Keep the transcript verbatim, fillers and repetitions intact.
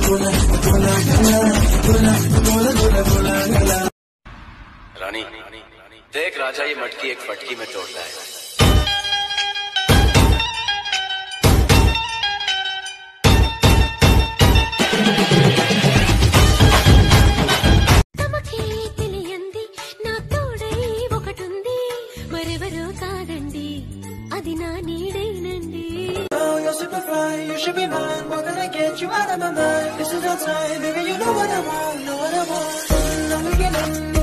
रानी देख राजा ये मटकी एक फटकी में तोड़ता है। You should be mine, more than I get you out of my mind. This is our time, baby, you know what I want, know what I want. Now we get in.